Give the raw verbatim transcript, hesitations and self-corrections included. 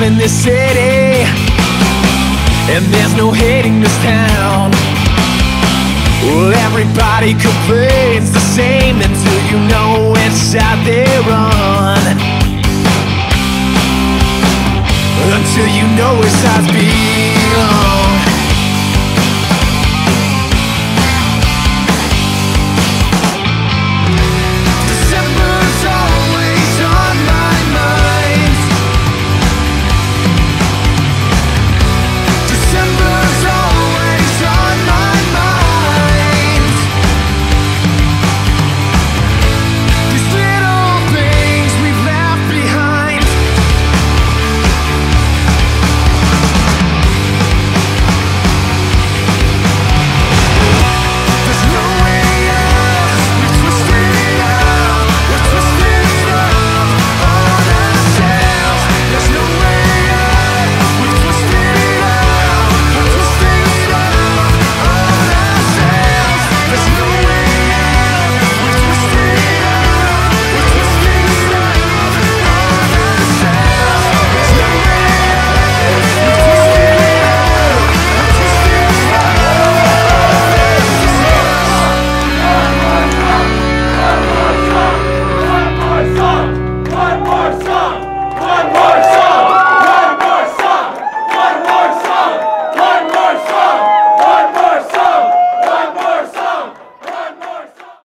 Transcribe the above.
in this city, and there's no hating this town. Well, everybody complains the same until you know which side they're on. Until you know which sides belong. December's always on my mind. December's always on my mind. These little things we've left behind. There's no way out. We've twisted it up. We've twisted it up on ourselves. There's no way out. We've twisted it up. We're twisting it up on ourselves. There's no way out. We've twisted it up. We're twisting it up on ourselves. There's no way out. We've twisted it up. We're twisting it One more song! One more song! One more song!